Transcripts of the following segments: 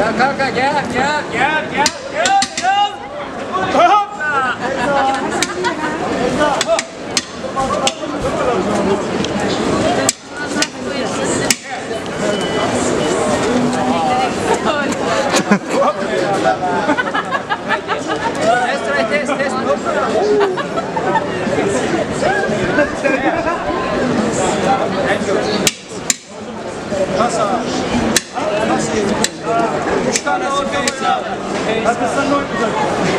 Kanka gel. Hoppa. Test. Nasıl? 3 tane space abi. Hadi sen ne oynayacaksın?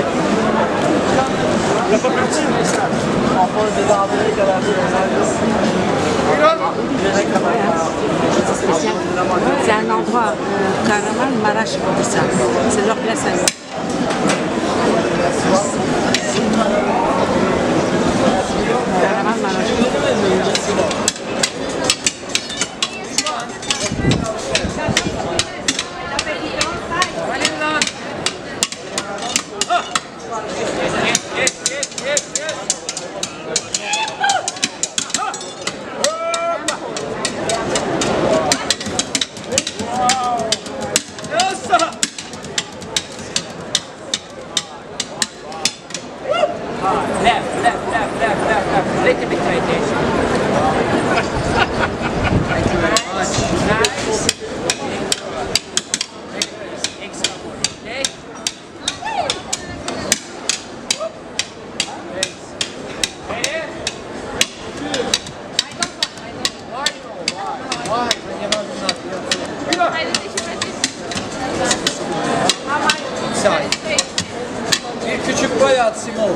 Yapabilirsin mi? C'est un endroit carrément maraîcher pour ça. C'est leur place à eux. Carrément maraîcher. Left. Little bit rotation. Thank you very much. Nice. Extra more. Okay. Why? When you're not inside. Bir küçük boy at Simon.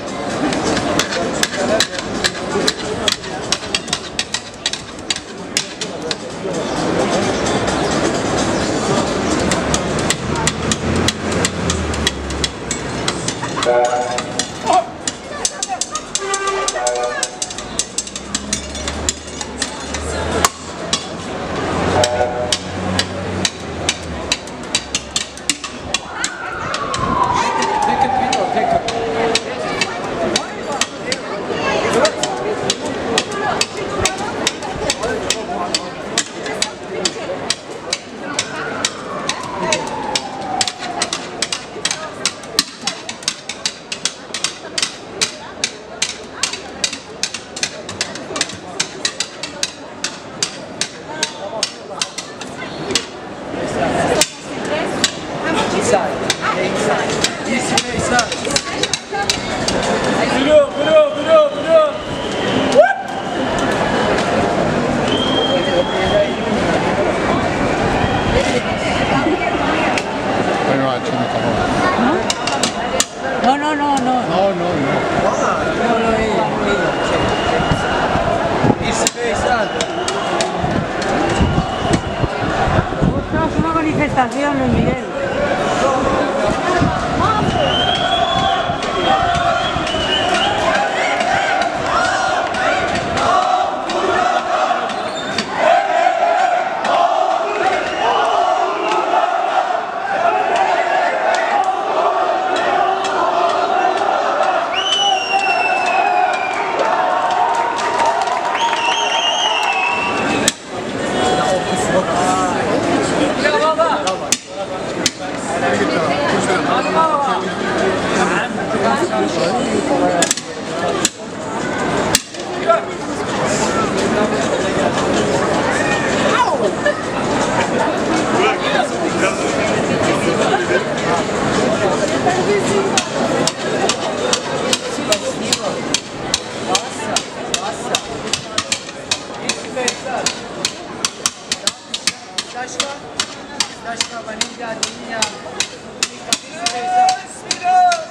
Es una manifestación, Luis Miguel. Vaniglia,